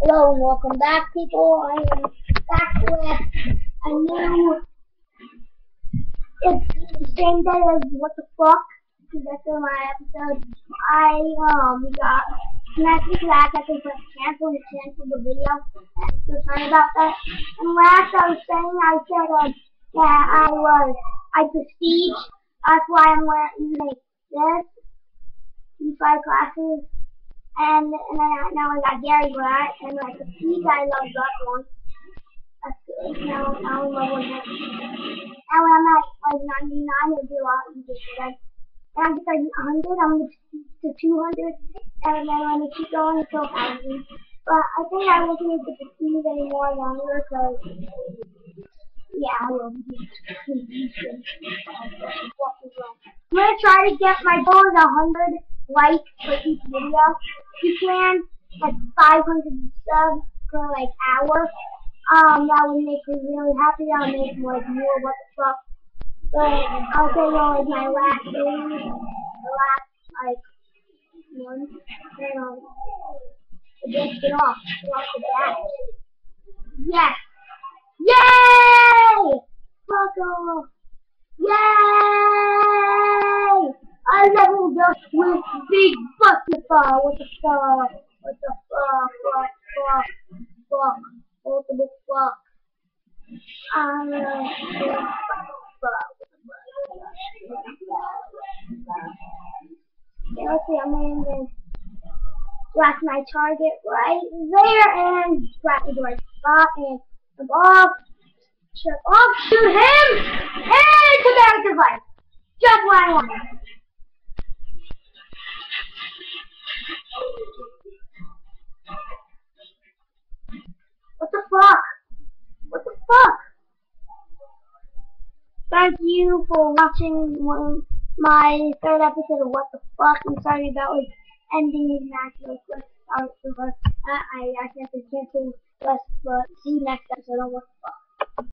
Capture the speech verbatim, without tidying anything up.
Hello and welcome back, people. I am back with a new. It's the same day as what the fuck, because after my episode, I um got connected to that. I think I canceled and canceled the video. And so sorry about that. And last I was saying, I said uh, that I was I prestige. That's why I'm wearing like this. These five glasses. And, and then I, now I got Gary Black, and like the Prestige, I love that one. That's good. Now, now I'm level one. Now when I'm at like ninety-nine, it'll be a lot easier. Like, when I get like one hundred, I'm going to two hundred, and then I'm going to keep going until one thousand. But I think I won't be able to Prestige any more longer, because, yeah, I will be Prestige. I'm going to try to get my goal is one hundred likes for each video. You can, like five hundred subs per like hour. Um, that would make me really happy. I'll make like more what the fuck. But I'll say well, like my last game, the last like one, and um, just get off, get off the bat. Yes, yay! Fuck off! Yay! I leveled up with Big Butterfly. What the fuck? What the fuck? What fuck? Fuck? What the fuck? I'm gonna fuck. Yeah, let's see. I'm gonna blast my target right there and blast the right spot and the ball. Shut off, shoot him, and to back device. Just what I want. What the fuck? What the fuck? Thank you for watching one, my third episode of What the Fuck. I'm sorry about like ending these matches. Let's start with I I I can't cancel. Let's but see you next episode of What